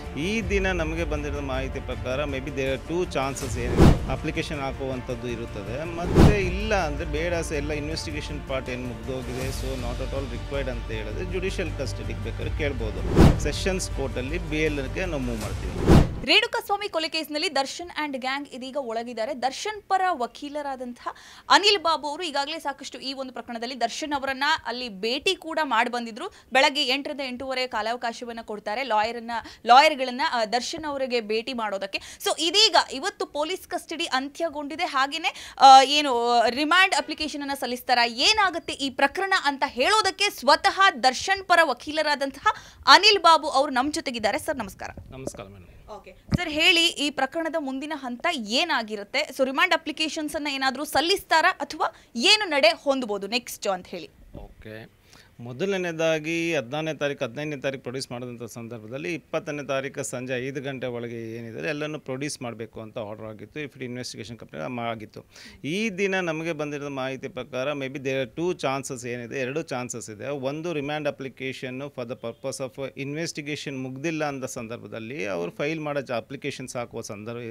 ಈ ದಿನ ನಮಗೆ ಬಂದಿರೋ ಮಾಹಿತಿ ಪ್ರಕಾರ ಮೇ ಬಿ ದೇರ್ 2 ಚಾನ್ಸಸ್ ಏನಿದೆ ಅಪ್ಲಿಕೇಶನ್ ಹಾಕುವಂಥದ್ದು ಇರುತ್ತದೆ, ಮತ್ತು ಇಲ್ಲ ಅಂದರೆ ಬೇಡ ಎಲ್ಲ ಇನ್ವೆಸ್ಟಿಗೇಷನ್ ಪಾರ್ಟ್ ಏನು ಮುಗ್ದೋಗಿದೆ, so not at all required ಅಂತ ಹೇಳಿದ್ರೆ ಜುಡಿಷಿಯಲ್ ಕಸ್ಟಡಿಗೆ ಬೇಕಾದ್ರೆ ಕೇಳ್ಬೋದು. ಸೆಷನ್ಸ್ ಕೋರ್ಟಲ್ಲಿ ಬೇಲ್ಗೆ ನಾವು ಮೂವ್ ಮಾಡ್ತೀವಿ. ರೇಣುಕಾಸ್ವಾಮಿ ಕೊಲೆ ಕೇಸ್ನಲ್ಲಿ ದರ್ಶನ್ ಅಂಡ್ ಗ್ಯಾಂಗ್ ಇದೀಗ ಒಳಗಿದ್ದಾರೆ. ದರ್ಶನ್ ಪರ ವಕೀಲರಾದಂತಹ ಅನಿಲ್ ಬಾಬು ಅವರು ಈಗಾಗಲೇ ಸಾಕಷ್ಟು ಈ ಒಂದು ಪ್ರಕರಣದಲ್ಲಿ ದರ್ಶನ್ ಅವರನ್ನ ಅಲ್ಲಿ ಭೇಟಿ ಕೂಡ ಮಾಡಿ ಬಂದಿದ್ರು. ಬೆಳಗ್ಗೆ 8ರಿಂದ 8:30 ಕಾಲಾವಕಾಶವನ್ನ ಕೊಡ್ತಾರೆ ಲಾಯರ್ಗಳನ್ನ ದರ್ಶನ್ ಅವರಿಗೆ ಭೇಟಿ ಮಾಡೋದಕ್ಕೆ. ಸೊ ಇದೀಗ ಇವತ್ತು ಪೊಲೀಸ್ ಕಸ್ಟಡಿ ಅಂತ್ಯಗೊಂಡಿದೆ. ಹಾಗೇನೆ ಏನು ರಿಮಾಂಡ್ ಅಪ್ಲಿಕೇಶನ್ ಅನ್ನ ಸಲ್ಲಿಸ್ತಾರ, ಏನಾಗುತ್ತೆ ಈ ಪ್ರಕರಣ ಅಂತ ಹೇಳೋದಕ್ಕೆ ಸ್ವತಃ ದರ್ಶನ್ ಪರ ವಕೀಲರಾದಂತಹ ಅನಿಲ್ ಬಾಬು ಅವರು ನಮ್ಮ ಜೊತೆಗಿದ್ದಾರೆ. ಸರ್ ನಮಸ್ಕಾರ. ನಮಸ್ಕಾರ ಮೇಡಮ್. ಓಕೆ ಸರ್, ಹೇಳಿ ಈ ಪ್ರಕರಣದ ಮುಂದಿನ ಹಂತ ಏನಾಗಿರುತ್ತೆ? ಸೊ ರಿಮಾಂಡ್ ಅಪ್ಲಿಕೇಶನ್ಸ್ ಅನ್ನ ಏನಾದರೂ ಸಲ್ಲಿಸ್ತಾರಾ ಅಥವಾ ಏನು ನಡೆ ಹೊಂದಬಹುದು ನೆಕ್ಸ್ಟ್ ಅಂತ ಹೇಳಿ. ಓಕೆ, ಮೊದಲನೇದಾಗಿ 15ನೇ ತಾರೀಕು ಪ್ರೊಡ್ಯೂಸ್ ಮಾಡಿದಂಥ ಸಂದರ್ಭದಲ್ಲಿ 20ನೇ ತಾರೀಕು ಸಂಜೆ 5 ಗಂಟೆ ಒಳಗೆ ಏನಿದೆ ಎಲ್ಲನೂ ಪ್ರೊಡ್ಯೂಸ್ ಮಾಡಬೇಕು ಅಂತ ಆರ್ಡರ್ ಆಗಿತ್ತು. ಇಫ್ ಇನ್ವೆಸ್ಟಿಗೇಷನ್ ಕಂಪ್ನಿ ಆಗಿತ್ತು. ಈ ದಿನ ನಮಗೆ ಬಂದಿರೋ ಮಾಹಿತಿ ಪ್ರಕಾರ ಮೇ ಬಿ ದೇರ್ 2 ಚಾನ್ಸಸ್ ಏನಿದೆ, 2 ಚಾನ್ಸಸ್ ಇದೆ. ಒಂದು ರಿಮ್ಯಾಂಡ್ ಅಪ್ಲಿಕೇಶನ್ನು for the purpose of investigation ಮುಗ್ದಿಲ್ಲ ಅಂದ ಸಂದರ್ಭದಲ್ಲಿ ಅವರು ಫೈಲ್ ಮಾಡೋ ಅಪ್ಲಿಕೇಶನ್ಸ್ ಹಾಕುವ ಸಂದರ್ಭ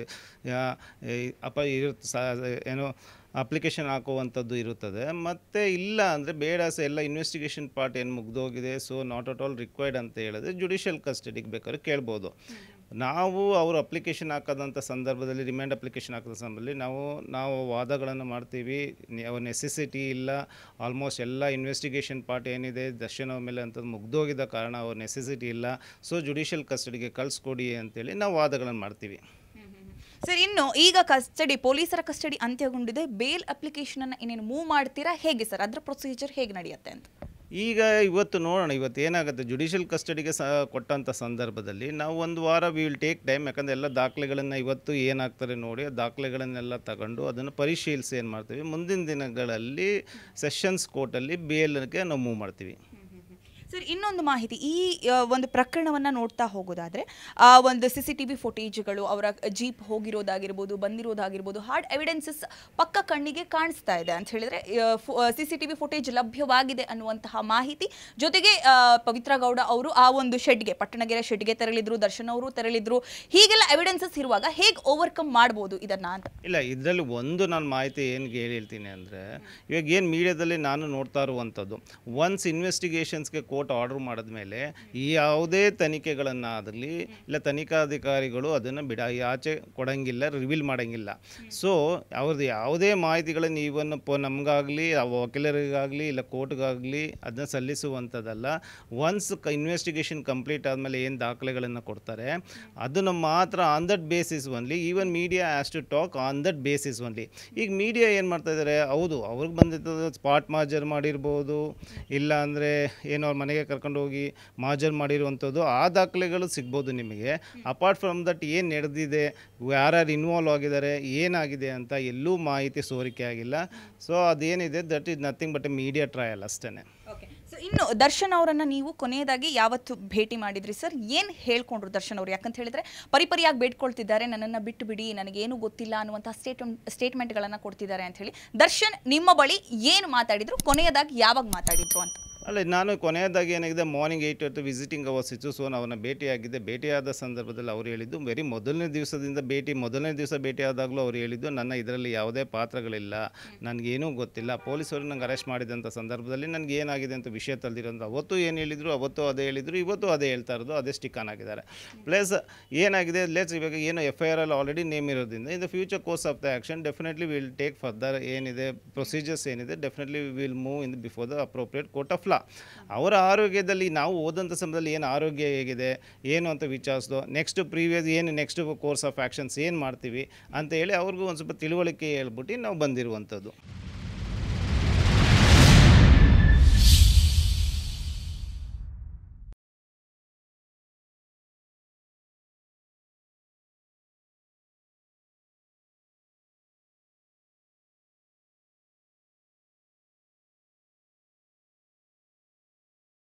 ಏನೋ ಅಪ್ಲಿಕೇಶನ್ ಹಾಕುವಂಥದ್ದು ಇರುತ್ತದೆ, ಮತ್ತು ಇಲ್ಲ ಅಂದರೆ ಬೇಡ ಎಲ್ಲ ಇನ್ವೆಸ್ಟಿಗೇಷನ್ ಪಾರ್ಟ್ ಏನು ಮುಗ್ದೋಗಿದೆ, so not at all required ಅಂತ ಹೇಳಿದ್ರೆ ಜುಡಿಷಿಯಲ್ ಕಸ್ಟಡಿಗೆ ಬೇಕಾದ್ರೆ ಕೇಳ್ಬೋದು. ನಾವು ಅವರು ಅಪ್ಲಿಕೇಶನ್ ಹಾಕೋದಂಥ ಸಂದರ್ಭದಲ್ಲಿ ರಿಮ್ಯಾಂಡ್ ಅಪ್ಲಿಕೇಶನ್ ಹಾಕೋದ ಸಂದರ್ಭದಲ್ಲಿ ನಾವು ವಾದಗಳನ್ನು ಮಾಡ್ತೀವಿ. ಅವ್ರ ನೆಸೆಸಿಟಿ ಇಲ್ಲ, ಆಲ್ಮೋಸ್ಟ್ ಎಲ್ಲ ಇನ್ವೆಸ್ಟಿಗೇಷನ್ ಪಾರ್ಟ್ ಏನಿದೆ ದರ್ಶನ್ ಅವ್ರ ಮೇಲೆ ಅಂಥದ್ದು ಮುಗ್ದೋಗಿದ್ದ ಕಾರಣ ಅವ್ರ ನೆಸೆಸಿಟಿ ಇಲ್ಲ, ಸೊ ಜುಡಿಷಿಯಲ್ ಕಸ್ಟಡಿಗೆ ಕಳಿಸ್ಕೊಡಿ ಅಂತೇಳಿ ನಾವು ವಾದಗಳನ್ನು ಮಾಡ್ತೀವಿ. ಸರ್, ಇನ್ನು ಈಗ ಪೊಲೀಸರ ಕಸ್ಟಡಿ ಅಂತ್ಯಗೊಂಡಿದೆ. ಬೇಲ್ ಅಪ್ಲಿಕೇಶನ್ ಅನ್ನ ಇನ್ನೇನು ಮೂವ್ ಮಾಡ್ತೀರಾ, ಹೇಗೆ ಸರ್ ಅದರ ಪ್ರೊಸೀಜರ್ ಹೇಗೆ ನಡೆಯುತ್ತೆ ಅಂತ? ಈಗ ಇವತ್ತು ನೋಡೋಣ, ಇವತ್ತು ಏನಾಗುತ್ತೆ, ಜುಡಿಷಿಯಲ್ ಕಸ್ಟಡಿಗೆ ಕೊಟ್ಟಂಥ ಸಂದರ್ಭದಲ್ಲಿ ನಾವು 1 ವಾರ ವಿ ವಿಲ್ ಟೇಕ್ ಟೈಮ್. ಯಾಕಂದರೆ ಎಲ್ಲ ದಾಖಲೆಗಳನ್ನು ಇವತ್ತು ಏನಾಗ್ತಾರೆ ನೋಡಿ, ದಾಖಲೆಗಳನ್ನೆಲ್ಲ ತಗೊಂಡು ಅದನ್ನು ಪರಿಶೀಲಿಸಿ ಏನು ಮಾಡ್ತೀವಿ, ಮುಂದಿನ ದಿನಗಳಲ್ಲಿ ಸೆಷನ್ಸ್ ಕೋರ್ಟಲ್ಲಿ ಬೇಲ್ಗೆ ನಾವು ಮೂವ್ ಮಾಡ್ತೀವಿ. ಸರ್, ಇನ್ನೊಂದು ಮಾಹಿತಿ, ಈ ಒಂದು ಪ್ರಕರಣವನ್ನು ನೋಡ್ತಾ ಹೋಗೋದಾದರೆ ಒಂದು CCTV ಫುಟೇಜ್ಗಳು, ಅವರ ಜೀಪ್ ಹೋಗಿರೋದಾಗಿರ್ಬೋದು, ಬಂದಿರೋದಾಗಿರ್ಬೋದು, ಹಾರ್ಡ್ ಎವಿಡೆನ್ಸಸ್ ಪಕ್ಕ ಕಣ್ಣಿಗೆ ಕಾಣಿಸ್ತಾ ಇದೆ ಅಂತ ಹೇಳಿದರೆ CCTV ಫುಟೇಜ್ ಲಭ್ಯವಾಗಿದೆ ಅನ್ನುವಂತಹ ಮಾಹಿತಿ. ಜೊತೆಗೆ ಪವಿತ್ರ ಗೌಡ ಅವರು ಆ ಒಂದು ಶೆಡ್ಗೆ, ಪಟ್ಟಣಗೆರೆ ಶೆಡ್ಗೆ ತೆರಳಿದ್ರು, ದರ್ಶನ್ ಅವರು ತೆರಳಿದ್ರು. ಹೀಗೆಲ್ಲ ಎವಿಡೆನ್ಸಸ್ ಇರುವಾಗ ಹೇಗೆ ಓವರ್ಕಮ್ ಮಾಡ್ಬೋದು ಇದನ್ನು ಅಂತ? ಇಲ್ಲ, ಇದರಲ್ಲಿ ಒಂದು ನಾನು ಮಾಹಿತಿ ಏನು ಹೇಳ್ತೀನಿ ಅಂದರೆ, ಇವಾಗ ಏನು ಮೀಡಿಯಾದಲ್ಲಿ ನಾನು ನೋಡ್ತಾ ಇರುವಂಥದ್ದು, ಒನ್ಸ್ ಇನ್ವೆಸ್ಟಿಗೇಷನ್ಸ್ಗೆ ಕೋರ್ಟ್ ಆರ್ಡರ್ ಮಾಡಿದ್ಮೇಲೆ ಯಾವುದೇ ತನಿಖೆಗಳನ್ನಾಗಲಿ ಇಲ್ಲ ತನಿಖಾಧಿಕಾರಿಗಳು ಅದನ್ನು ಆಚೆ ಕೊಡೋಂಗಿಲ್ಲ, ರಿವೀಲ್ ಮಾಡೋಂಗಿಲ್ಲ. ಸೊ ಅವ್ರದ್ದು ಯಾವುದೇ ಮಾಹಿತಿಗಳನ್ನು ಈವನ್ ನಮಗಾಗಲಿ ವಕೀಲರಿಗಾಗಲಿ ಇಲ್ಲ ಕೋರ್ಟ್ಗಾಗಲಿ ಅದನ್ನ ಸಲ್ಲಿಸುವಂಥದ್ದಲ್ಲ. ಒನ್ಸ್ ಇನ್ವೆಸ್ಟಿಗೇಷನ್ ಕಂಪ್ಲೀಟ್ ಆದಮೇಲೆ ಏನು ದಾಖಲೆಗಳನ್ನು ಕೊಡ್ತಾರೆ ಅದನ್ನು ಮಾತ್ರ on that basis only. Even media has to talk on that basis only. ಈಗ ಮೀಡಿಯಾ ಏನು ಮಾಡ್ತಾ ಇದ್ದಾರೆ, ಹೌದು ಅವ್ರಿಗೆ ಬಂದಿದ್ದು ಸ್ಪಾಟ್ ಮಾಜರ್ ಮಾಡಿರ್ಬೋದು, ಇಲ್ಲ ಅಂದರೆ ಏನೋ ಅವ್ರ ಮನೆಗೆ ಕರ್ಕೊಂಡು ಹೋಗಿ ಮಾಜರ್ ಮಾಡಿರುವಂಥದ್ದು ಆ ದಾಖಲೆಗಳು ಸಿಗ್ಬೋದು ನಿಮಗೆ. ಅಪಾರ್ಟ್ ಫ್ರಮ್ ದಟ್ ಏನು ನಡೆದಿದೆ, ಯಾರ್ಯಾರು ಇನ್ವಾಲ್ವ್ ಆಗಿದ್ದಾರೆ, ಏನಾಗಿದೆ ಅಂತ ಎಲ್ಲೂ ಮಾಹಿತಿ ಸೋರಿಕೆ ಆಗಿಲ್ಲ. ಸೊ ಅದೇನಿದೆ that is nothing but a media trial ಅಷ್ಟೇ. ಸೊ ಇನ್ನು ದರ್ಶನ್ ಅವರನ್ನ ನೀವು ಕೊನೆಯದಾಗಿ ಯಾವತ್ತು ಭೇಟಿ ಮಾಡಿದ್ರಿ ಸರ್? ಏನು ಹೇಳ್ಕೊಂಡ್ರು ದರ್ಶನ್ ಅವರು? ಯಾಕಂತ ಹೇಳಿದ್ರೆ ಪರಿಪರಿಯಾಗಿ ಬೇಡ್ಕೊಳ್ತಿದ್ದಾರೆ, ನನ್ನನ್ನು ಬಿಟ್ಟು ಬಿಡಿ, ನನಗೇನು ಗೊತ್ತಿಲ್ಲ ಅನ್ನುವಂಥ ಸ್ಟೇಟ್ಮೆಂಟ್ಗಳನ್ನು ಕೊಡ್ತಿದ್ದಾರೆ ಅಂತ ಹೇಳಿ. ದರ್ಶನ್ ನಿಮ್ಮ ಬಳಿ ಏನು ಮಾತಾಡಿದ್ರು, ಕೊನೆಯದಾಗಿ ಯಾವಾಗ ಮಾತಾಡಿದ್ರು ಅಂತ? ಅಲ್ಲ, ನಾನು ಕೊನೆಯದಾಗಿ ಏನಾಗಿದೆ, ಮಾರ್ನಿಂಗ್ 8 ವಿಸಿಟಿಂಗ್ ಅವರ್ಸ್ ಇತ್ತು. ಸೊ ಅವನ್ನ ಭೇಟಿಯಾದ ಸಂದರ್ಭದಲ್ಲಿ ಅವ್ರು ಹೇಳಿದ್ದು, ಮೊದಲನೇ ದಿವಸ ಭೇಟಿಯಾದಾಗಲೂ ಅವ್ರು ಹೇಳಿದ್ದು, ನನ್ನ ಇದರಲ್ಲಿ ಯಾವುದೇ ಪಾತ್ರಗಳಿಲ್ಲ, ನನಗೇನೂ ಗೊತ್ತಿಲ್ಲ. ಪೊಲೀಸರು ನಂಗೆ ಅರೆಸ್ಟ್ ಮಾಡಿದಂಥ ಸಂದರ್ಭದಲ್ಲಿ ನನಗೆ ಏನಾಗಿದೆ ಅಂತ ವಿಷಯ ತಿಳಿದಿರೋದು ಅವತ್ತು ಏನು ಹೇಳಿದರು, ಅವತ್ತು ಅದೇ ಹೇಳಿದರು, ಇವತ್ತು ಅದೇ ಹೇಳ್ತಾ ಇರೋದು, ಅದೇ ಸ್ಟಿಕ್ ಆನ್ ಆಗಿದ್ದಾರೆ. ಪ್ಲಸ್ ಏನಾಗಿದೆ, ಇವಾಗ ಏನು FIR ಆಲ್ರೆಡಿ ನೇಮ್ ಇರೋದ್ರಿಂದ in the future course of the action definitely will take further ಏನಿದೆ ಪ್ರೊಸೀಜರ್ಸ್ ಏನಿದೆ, definitely will move in before the appropriate court of law. ಅವರ ಆರೋಗ್ಯದಲ್ಲಿ ನಾವು ಓದಂಥ ಸಮಯದಲ್ಲಿ ಏನು ಆರೋಗ್ಯ ಹೇಗಿದೆ ಏನು ಅಂತ ವಿಚಾರಿಸ್ದು, ನೆಕ್ಸ್ಟ್ ಕೋರ್ಸ್ ಆಫ್ ಆ್ಯಕ್ಷನ್ಸ್ ಏನು ಮಾಡ್ತೀವಿ ಅಂತ ಹೇಳಿ ಅವ್ರಿಗೂ ಒಂದು ಸ್ವಲ್ಪ ತಿಳುವಳಿಕೆ ಹೇಳ್ಬಿಟ್ಟು ನಾವು ಬಂದಿರುವಂಥದ್ದು.